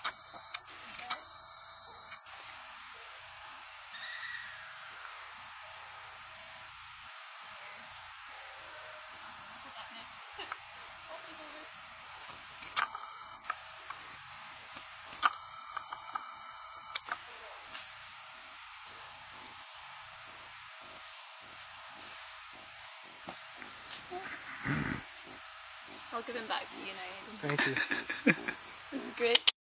I'll give him back to you now. Thank you. This is great.